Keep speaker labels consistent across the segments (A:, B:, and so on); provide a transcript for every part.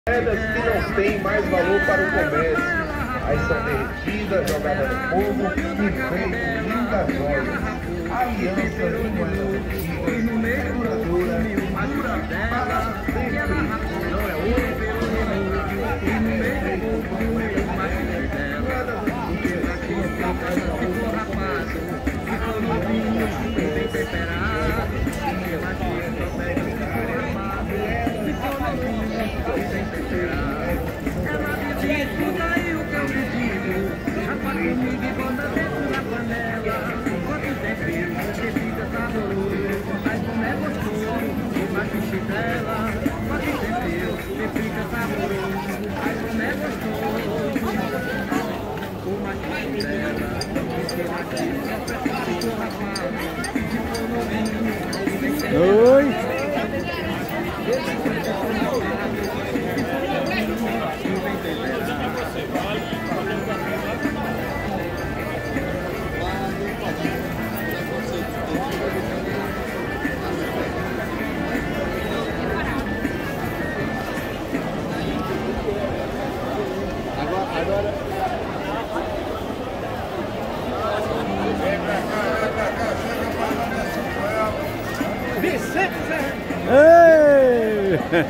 A: Moedas que não têm mais valor para o comércio. Aí são derretidas, jogadas no fogo e feitas lindas joias. Alianças de moedas antigas, duradouras, para sempre. Não é ouro,
B: Oi.
A: Agora.
B: Ei!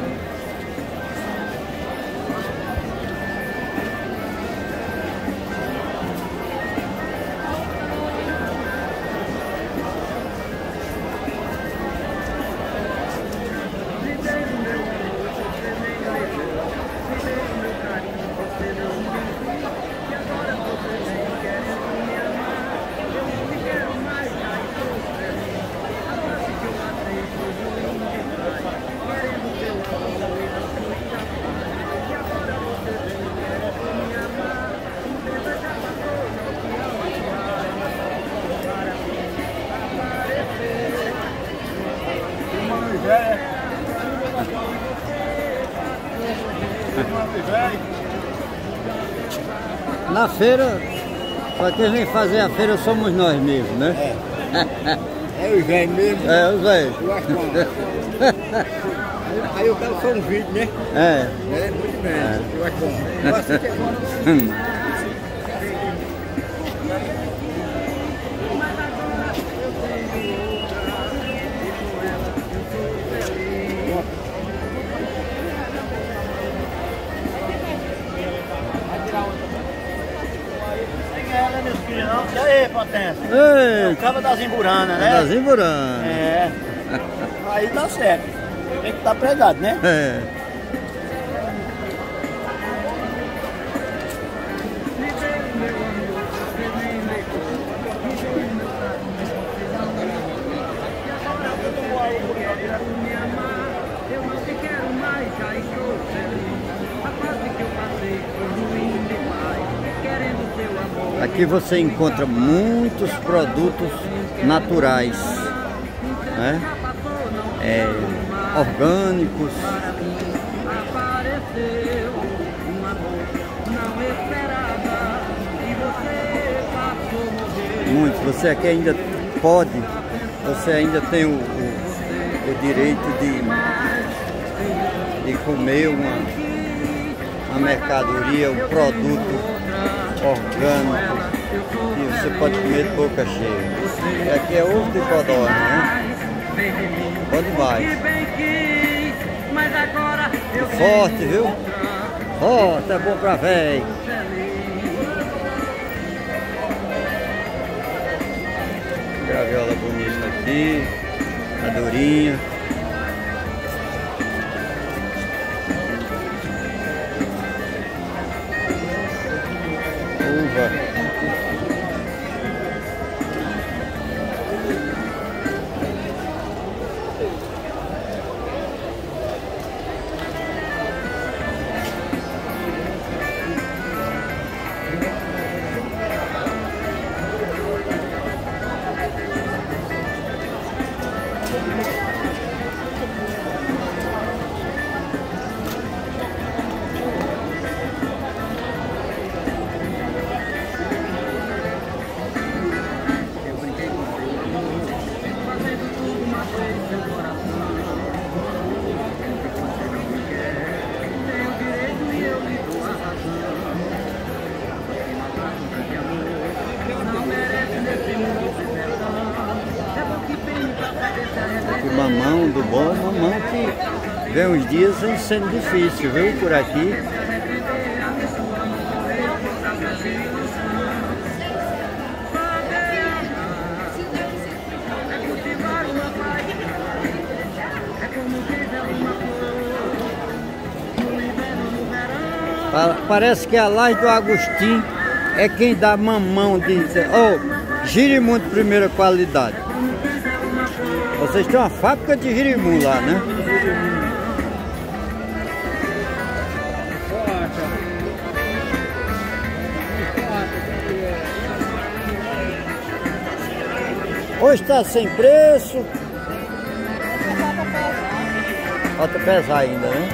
B: Na feira, para quem vem fazer a feira somos nós mesmos, né?
C: É o velho mesmo.
B: É, os velhos.
C: Aí eu quero só um vídeo, né?
B: É.
C: É, muito bem. Eu acho bom. Eu acho que é bom.
D: E aí, potência?
B: Ei,
D: O cabo das Imburanas, né?
B: das Imburanas.
D: É. Aí dá certo. Tem que estar pregado, né?
B: É. Aqui você encontra muitos produtos naturais, né? Orgânicos. Muitos. Você aqui ainda pode, você ainda tem o direito de comer uma mercadoria, um produto orgânico que você pode comer de boca cheia. E aqui é ovo de codorna, né? Bom demais. Forte, viu? Forte, é bom pra véi. Graviola bonita aqui, a durinha. Uva. vem uns dias sendo difícil, viu, por aqui. Parece que a laje do Agostinho é quem dá mamão de girimum de primeira qualidade. Vocês têm uma fábrica de girimum lá, né? Hoje está sem preço. Falta pesar ainda, né?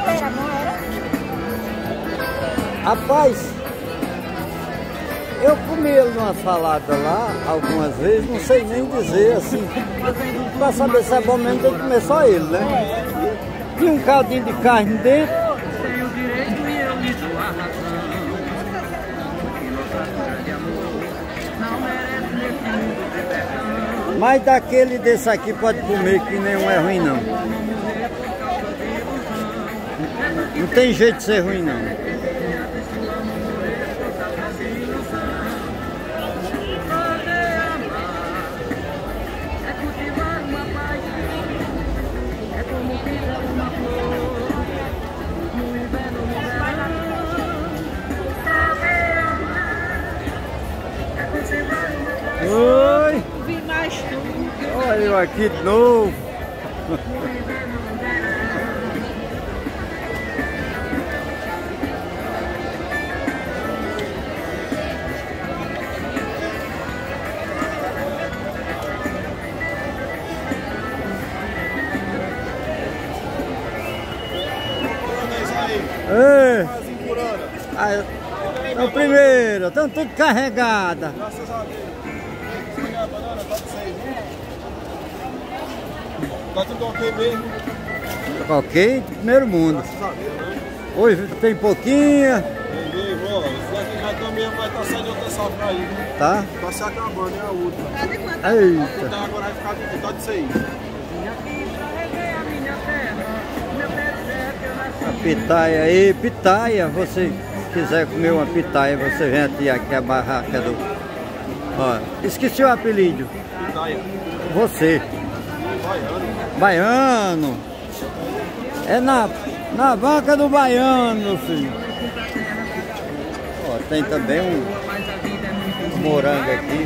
B: Rapaz, eu comi ele numa salada lá algumas vezes, não sei nem dizer assim. Pra saber se é bom mesmo, tem que comer só ele, né? Tinha um caldinho de carne dentro. Mas daquele desse aqui pode comer, que nenhum é ruim não. Não tem jeito de ser ruim não. Oi! Olha eu aqui de novo! Ei! É o primeiro, estão tudo carregada.
E: Graças a Deus. A banana tá de 6, viu? Tá tudo ok mesmo?
B: Ok, primeiro mundo.
E: Graças a Deus, né?
B: Hoje tem pouquinha.
E: Entendi, ó. Esse daqui já também vai estar saindo outra safra aí, viu?
B: Tá?
E: Tá se acabando, é a última.
B: Eita.
E: Então agora vai ficar tá de 6.
B: A pitaia aí, pitaia. Você quiser comer uma pitaia, você vem aqui a barraca do... Ó, esqueci o apelido.
E: Pitaia.
B: Você.
E: Baiano.
B: Baiano. É na banca do Baiano, meu filho. Ó, tem também um morango aqui.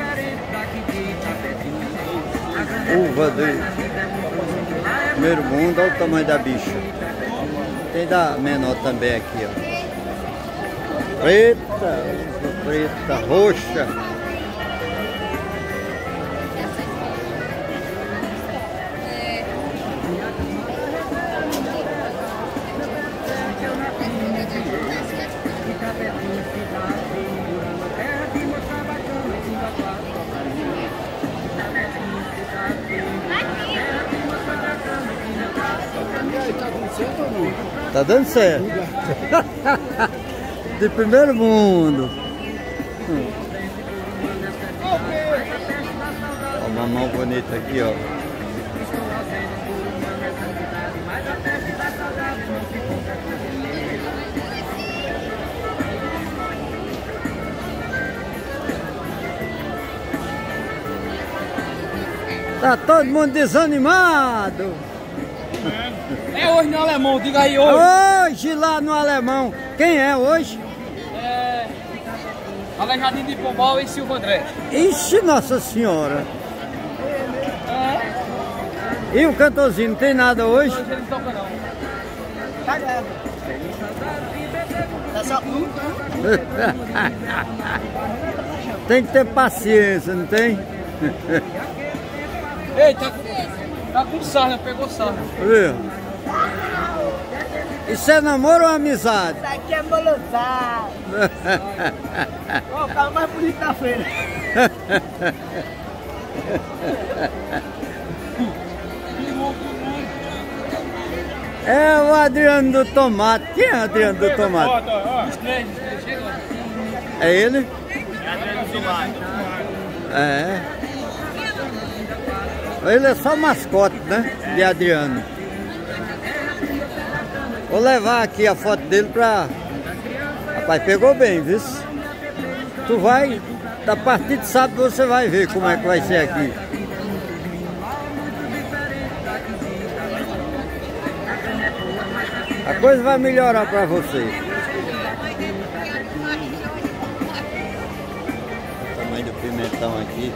B: Uva do primeiro mundo, olha o tamanho da bicha. Tem da menor também aqui, ó. Preta, preta, roxa. Tá dando certo. De primeiro mundo. Ó, uma mão bonita aqui, ó. Tá todo mundo desanimado.
C: É hoje no Alemão, diga aí hoje.
B: Hoje lá no Alemão. Quem é hoje?
C: É... Alejandrinho de Pombal e Silva André.
B: Ixi, Nossa Senhora. E o cantorzinho, não tem nada hoje?
C: Hoje ele não toca não.
D: Tá grave. Tá só um,
B: Tem que ter paciência, não tem?
C: Ei, tá com sarna, pegou sarna.
B: Viu? Isso é namoro ou amizade?
D: Isso aqui é molotado. Ó, o carro mais bonito da feira.
B: É o Adriano do Tomate. Quem é o Adriano do Tomate? É ele?
C: É Adriano do Tomate.
B: É. Ele é só mascote, né? De Adriano. Vou levar aqui a foto dele pra... Rapaz, pegou bem, viu? Tu vai, a partir de sábado você vai ver como é que vai ser aqui. A coisa vai melhorar pra você. O tamanho do pimentão aqui.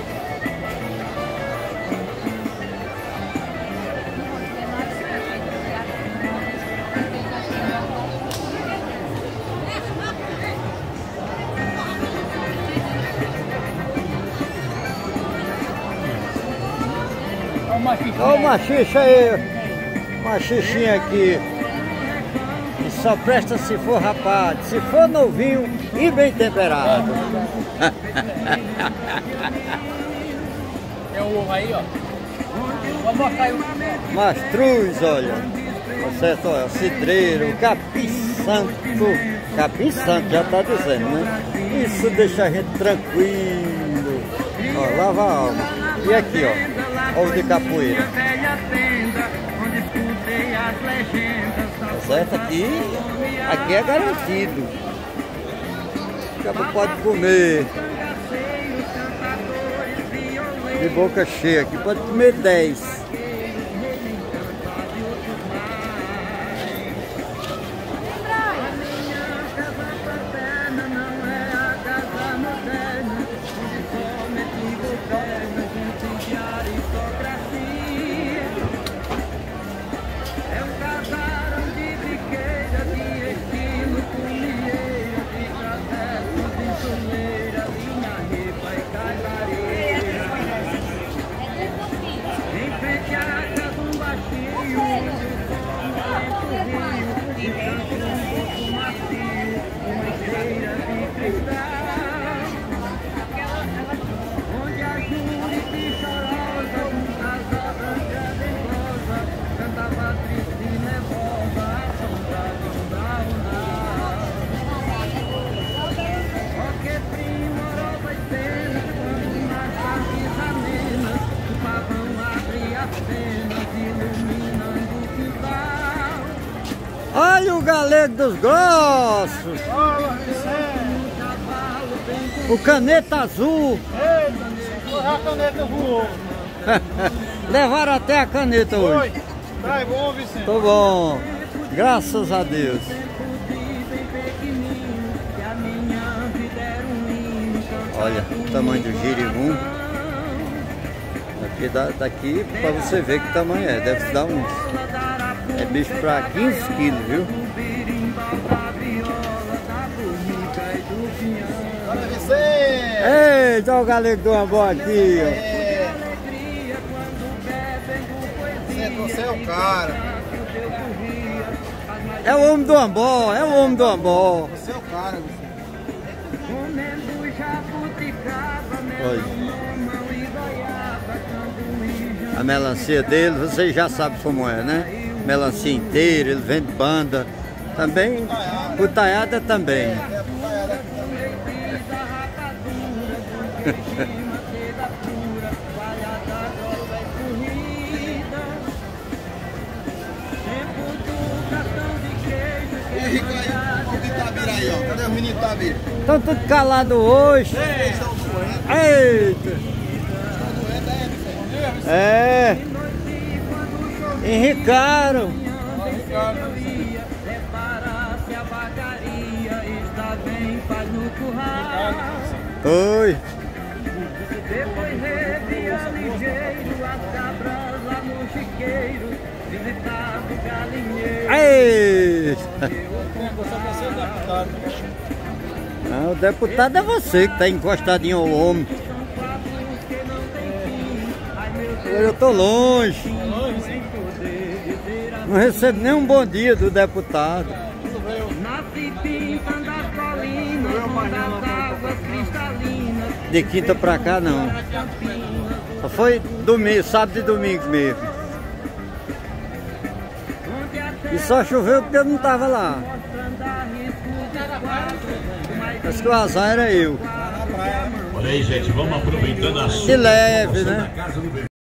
B: Olha o machixe aí, machixinha aqui. E só presta se for rapaz, se for novinho e bem temperado.
C: Tem um ovo aí, ó. Vou mostrar aí o...
B: Mastruz, olha. Tá certo, olha, cidreiro, capim santo. Capim santo, já tá dizendo, né? Isso deixa a gente tranquilo. Ó, lava a alma. E aqui, ó, ovo de capoeira. Tá certo? Aqui é garantido. Acaba pode comer. De boca cheia, aqui pode comer 10. Olha o galego dos grossos! O caneta azul!
E: A caneta voou.
B: Levaram até a caneta hoje.
E: Tá bom, Vicente.
B: Tô bom, graças a Deus. Olha o tamanho do girimum. Daqui pra você ver que tamanho é, deve dar uns. É bicho pra 15 quilos, viu?
E: Olha, Vicente.
B: Eita, o galego do Ambó aqui, ó.
E: Você é o cara.
B: É o homem do Ambó, é o homem do Ambó.
E: Você é o cara, Vicente.
B: Olha. A melancia dele, vocês já sabem como é, né? Melancia inteira, ele vende banda. Também, putaiada também.
E: E Rico aí, o Itabira aí, ó. Cadê os meninos do Itabira?
B: Estão tudo calados hoje.
E: Estão doentes.
B: Eita!
E: Estão doentes, é, Vicente?
B: É! Henricaram! Oi!
F: Depois revia ligeiro as cabras lá no chiqueiro, visitava o galinheiro.
B: Ei!
E: Você quer ser deputado.
B: Não, o deputado é você que está encostadinho ao homem. Eu tô longe. Não recebo nem um bom dia do deputado. De quinta pra cá não. Só foi domingo, sábado e domingo mesmo. E só choveu porque eu não tava lá. Mas que o azar era eu.
G: Olha aí, gente, vamos aproveitando a
B: De leve, né?